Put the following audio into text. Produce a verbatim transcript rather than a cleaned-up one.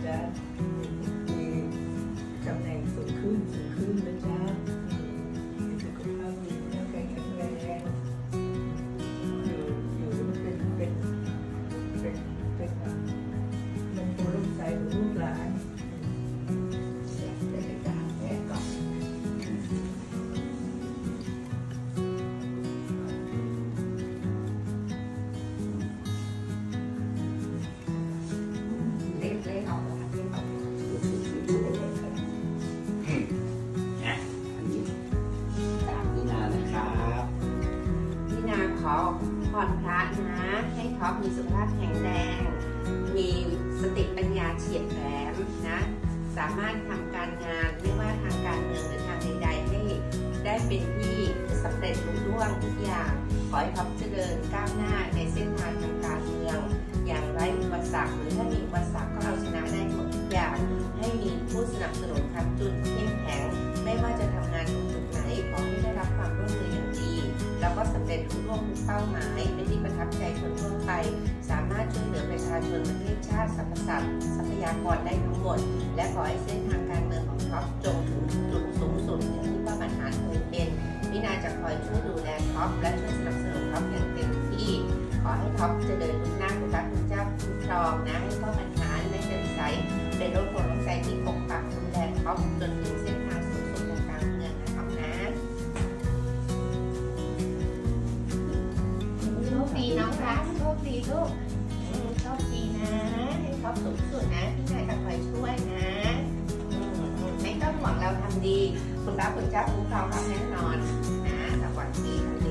จ๊ะมีตำแหน่งสูงขึ้นสูงขึ้นนะจ๊ะมีสุขภาพดีร่างกายแข็งแรงอยู่อยู่เป็นเป็นเป็นเป็นลมโพลมใสของลูกหลานในการแม่ก่อนขอพรพระนะให้ท็อปมีสุขภาพแข็งแรงมีสติปัญญาเฉียบแหลมนะสามารถทำการงานไม่ว่าทางการเมืองหรือทางใดๆให้ได้เป็นที่สำเร็จรุ่งเรืองทุกอย่างขอให้ท็อปเจริญก้าวหน้าในเส้นทางทางการเมืองอย่างไร้อุปสรรคหรือถ้ามีอุปสรรคก็เอาชนะได้หมดทุกอย่างให้มีผู้สนับสนุนค้ำจุนเข้มแข็งไม่ว่าจะทำงานตรงจุดไหนขอให้ได้รับความร่วมมืออย่างดีแล้วก็สำเร็จทุกร่วมทุกเป้าหมายเป็นที่ประทับใจคนทั่วไปสามารถช่วยเหลือประชาชนประเทศชาติสรรพสัตว์ทรัพยากรได้ทั้งหมดและขอให้เส้นทางการเมืองของท็อปจงถึงจุดสูงสุดอย่างที่ป้าบรรหารเคยเป็นวินาจะคอยช่วยดูแลท็อปและช่วยสนับสนุนท็อปอย่างเต็มที่ขอให้ท็อปเจริญรุ่งหน้าคุณพระคุณเจ้าคุ้มครองนะให้ป้าบรรหารและเดินสายเป็นรถโผล่ใจที่ปกปักดูแลท็อปจนถึงเส้นทางสูงสุดของการเมืองนะครับนะโชคดีน้องรักโชคดีลูกโชคดีนะให้ท็อปสูงสุดนะพี่นายจะคอยช่วยนะไม่ต้องห่วงเราทำดีคุณพระคุณเจ้าคุ้มครองเราแน่นอนนะสวัสดี